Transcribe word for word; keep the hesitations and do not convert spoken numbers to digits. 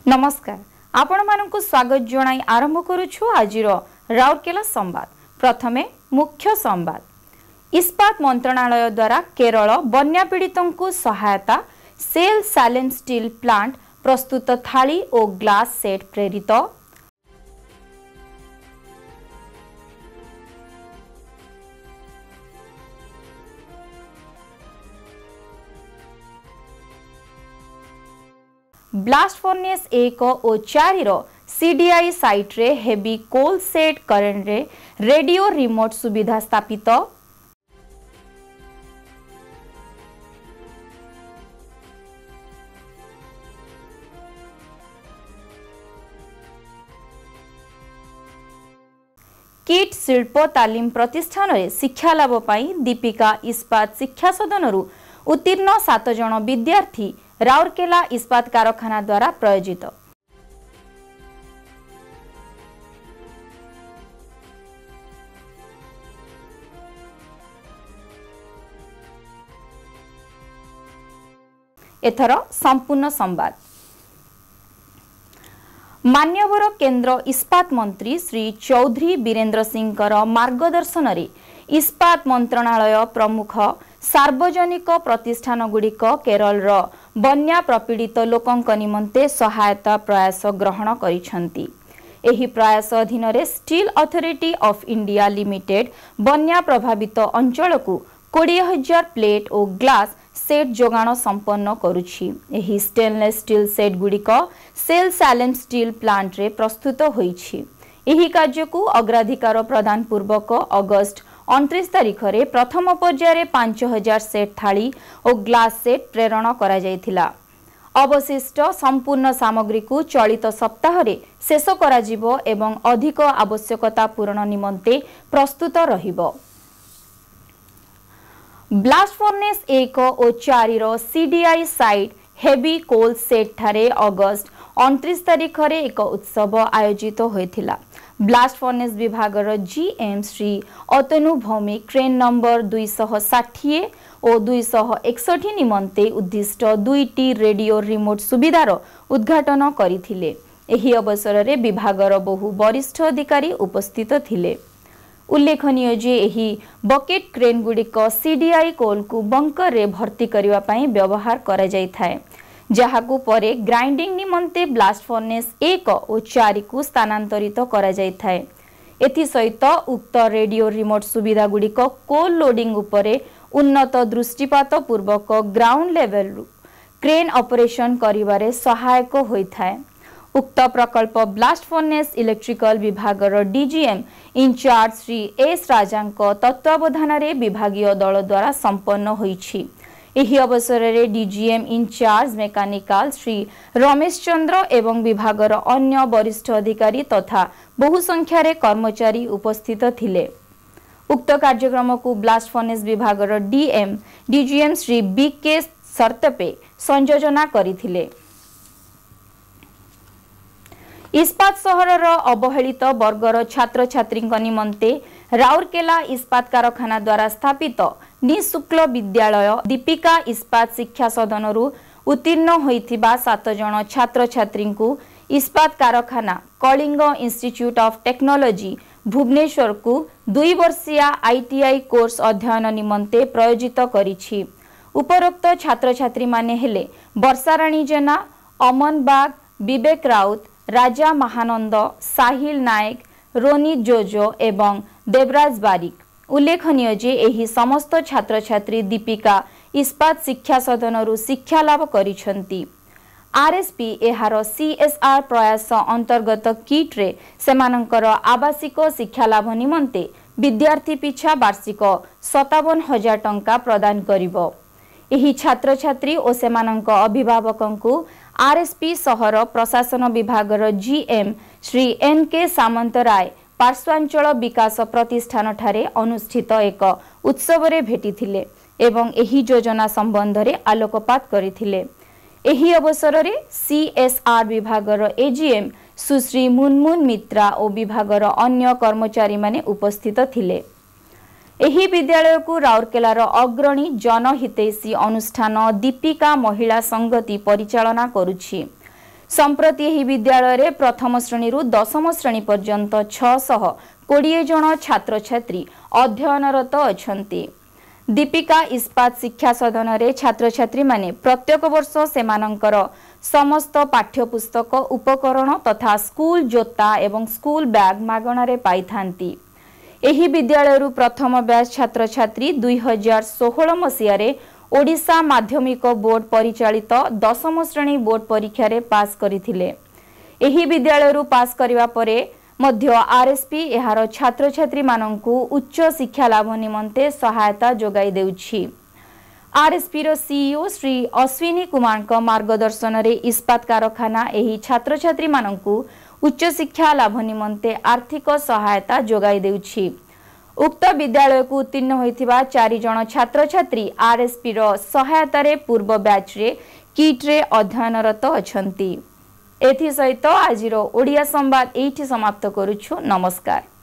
नमस्कार आपण मानकु स्वागत जणाई आरंभ करूछु आजिर राउरकेला संवाद। प्रथमे मुख्य संवाद। इस्पात मंत्रणालय द्वारा केरल बन्या पीड़ितों सहायता सेल सालेम स्टील प्लांट प्रस्तुत थाली और ग्लास सेट प्रेरित। ब्लास्ट फर्नेस एक और चार सीडीआई साइट रे हेवी कोल सेट करेंट रे रेडियो रिमोट सुविधा स्थापित। किट शिल्प तालीम प्रतिष्ठान रे शिक्षा लाभ पाई दीपिका इस्पात शिक्षा सदन उत्तीर्ण सात जन विद्यार्थी राउरकेला इस्पात कारखाना द्वारा प्रायोजित। एथर संपूर्ण संवाद। मान्यवर केंद्र इस्पात मंत्री श्री चौधरी बीरेन्द्र सिंह मार्गदर्शन रे इस्पात मंत्रणालय प्रमुख सार्वजनिक प्रतिष्ठान गुड़िक केरल रो बन्या प्रपीड़ित लोकंक निमंते सहायता प्रयास ग्रहण करिसंती। एही प्रयास अधीन रे Steel Authority of India Limited बन्या प्रभावित अंचल को बीस हजार प्लेट और ग्लास सेट जोगाण संपन्न करुछि। एही स्टेनलेस स्टील सेट गुड़िक सेल सालेम स्टील प्लांट रे प्रस्तुत होईछि। एही कार्य को अग्राधिकार प्रदान पूर्वक अगस्त उनतीस तारीख रे प्रथम पर्याय पांच हजार सेट थाली और ग्लास सेट प्रेरण करा जायथिला। अवशिष्ट संपूर्ण सामग्री को चलित सप्ताह रे शेष करा जिवो एवं अधिक आवश्यकता पूरण निमंते प्रस्तुत रहिबो। ब्लास्ट फर्नेस एक और चार CDI site heavy coal set ठारे अगस्त उनतीस तारीख रे एक उत्सव आयोजित होइथिला। ब्लास्ट फर्नेस विभाग GM Shri Atanu Bhowmik train number दुई सौ षाठी और दुई सौ एकसठ निमंते उद्दिष्ट दुईटी रेडियो रिमोट सुविधार उद्घाटन करिथिले। एही अवसर रे विभागर बहु वरिष्ठ अधिकारी उपस्थित थिले। उल्लेखनीय जे एही बकेट क्रेन गुड़िक सीडीआई कोल को बंकर रे भर्ती करिवा पई व्यवहार करा जाय थाए, जहाकू परे ग्राइंडिंग निमंते ब्लास्ट फर्नेस एक और चार को स्थानांतरित करा जाय थाए। एथि सहित उक्त रेडियो रिमोट सुविधा गुड़िक कोल लोडिंग उपरे उन्नत दृष्टिपात पूर्वक ग्राउंड लेवल क्रेन ऑपरेशन करिवारे सहायक होई थाए। उक्त प्रकल्प ब्लास्ट फर्नेस इलेक्ट्रिकल विभाग डीजीएम इंचार्ज श्री एस राजांक तत्वावधान रे विभागीय दल द्वारा संपन्न होईछि। एही अवसर रे DGM incharge mechanical Shri Ramesh Chandra एवं विभागर अन्य वरिष्ठ अधिकारी तथा बहु संख्या रे कर्मचारी उपस्थित थिले। उक्त कार्यक्रम को ब्लास्ट फर्नेस विभाग डीएम डीजीएम श्री बीके सर्तपे संयोजना करिथिले। इस्पात सहरर अवहेलित वर्गर छात्र छात्री निमंते राउरकेला इस्पात कारखाना द्वारा स्थापित निःशुल्क विद्यालय दीपिका इस्पात शिक्षा सदन उत्तीर्ण होइथिबा सात जन छात्र छात्री को इस्पात कारखाना Kalinga Institute of Technology Bhubaneswar को दुई वर्षिया आईटीआई कोर्स अध्ययन निमंते प्रायोजित करिछि। उपरोक्त छात्र छात्री माने हेले वर्षाराणी जेना, अमन बाग, विवेक राउत, राजा महानंद, साहिल नायक, रोनी जोजो एवं देवराज बारिक। उल्लेखनीय जे एही समस्त छात्र छात्री दीपिका इस्पात शिक्षा सदन शिक्षा लाभ करिसंती। आरएसपी एहार सीएसआर प्रयास अंतर्गत किट रे सेमानंकर आवासिक शिक्षा लाभ निमंते विद्यार्थी पिछा वार्षिक सत्तावन हजार टंका प्रदान करिवो। एही छात्र छात्री और सेमानंक अभिभावकंकु आरएसपी सहर प्रशासन विभाग जीएम श्री एन के सामंतराय पार्श्वांचल विकास प्रतिष्ठान ठारे अनुष्ठित एक उत्सव रे भेटिथिले एवं एही योजना संबंध रे आलोकपात करिथिले। एही अवसर रे सीएसआर विभाग एजीएम सुश्री मुनमुन मित्रा और विभाग अन्य कर्मचारी माने उपस्थित थिले। एही विद्यालय को राउरकेलार अग्रणी जनहितैषी अनुष्ठान दीपिका महिला संगति परिचालना करुछि। संप्रति एही विद्यालय रे प्रथम श्रेणी रु दशम श्रेणी पर्यंत छह सौ बीस जन छात्र छात्री अध्ययनरत अछंती। दीपिका इस्पात शिक्षा सदन रे छात्र छात्री माने प्रत्येक वर्ष सेमानंकर समस्त पाठ्यपुस्तक उपकरण तथा स्कूल जोता एवं स्कूल बैग मागणारे पाई थांती। एही विद्यालय रु प्रथम बैच छात्र छात्री दुई हजार सोलह मसीह रे ओडिशा माध्यमिक बोर्ड परिचालित दशम श्रेणी बोर्ड परीक्षा रे पास करिथिले। एही विद्यालय रु पास करिवा परे मध्य आरएसपी एहार छात्र छात्री मानंकु उच्च शिक्षा लाभ निमंते सहायता जोगाई देउछि। आरएसपी रो सीईओ श्री अश्विनी कुमार को मार्गदर्शन रे इस्पात कारखाना एही छात्र छात्री मानंकु उच्च शिक्षा लाभ निमंते आर्थिक सहायता जोगाई देउछि। उक्त विद्यालय को उत्तीर्ण होइथिबा चारि जण छात्र छात्री आरएसपी रो सहायता रे पूर्व बैच रे किट रे अध्ययनरत अछंती। एथि सहित आजिरो ओडिया संवाद एठी समाप्त करूछु। नमस्कार।